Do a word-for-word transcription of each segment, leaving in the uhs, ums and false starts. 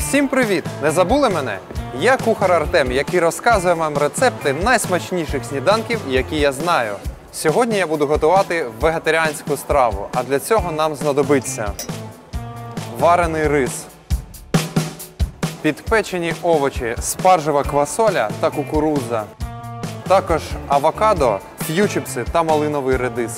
Всім привіт! Не забули мене? Я кухар Артем, який розказує вам рецепти найсмачніших сніданків, які я знаю. Сьогодні я буду готувати вегетаріанську страву, а для цього нам знадобиться варений рис, підпечені овочі, спаржева квасоля та кукурудза, також авокадо, ф'ючіпси та малиновий редис.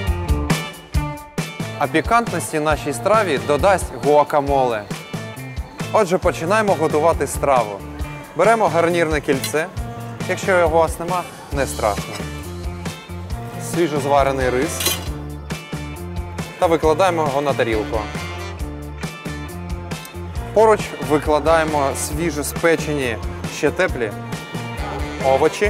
А пікантності нашій страві додасть гуакамоле. Отже, починаємо готувати страву. Беремо гарнірне кільце. Якщо його у вас нема, не страшно. Свіжозварений рис. Та викладаємо його на тарілку. Поруч викладаємо свіжо спечені, ще теплі овочі.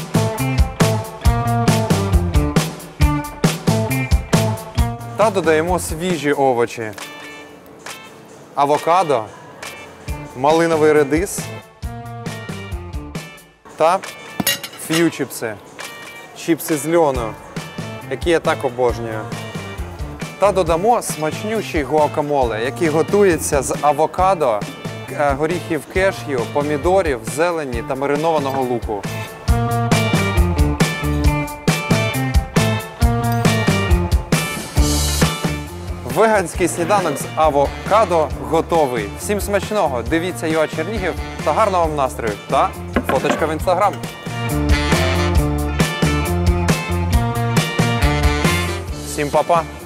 Та додаємо свіжі овочі. Авокадо, малиновий редис та ф'ючіпси, чіпси з льону, які я так обожнюю. Та додамо смачнющий гуакамоле, який готується з авокадо, горіхів кешю, помідорів, зелені та маринованого луку. Веганський сніданок з авокадо готовий. Всім смачного! Дивіться ю а Чернігів та гарного вам настрою та фоточка в інстаграм. Всім па-па!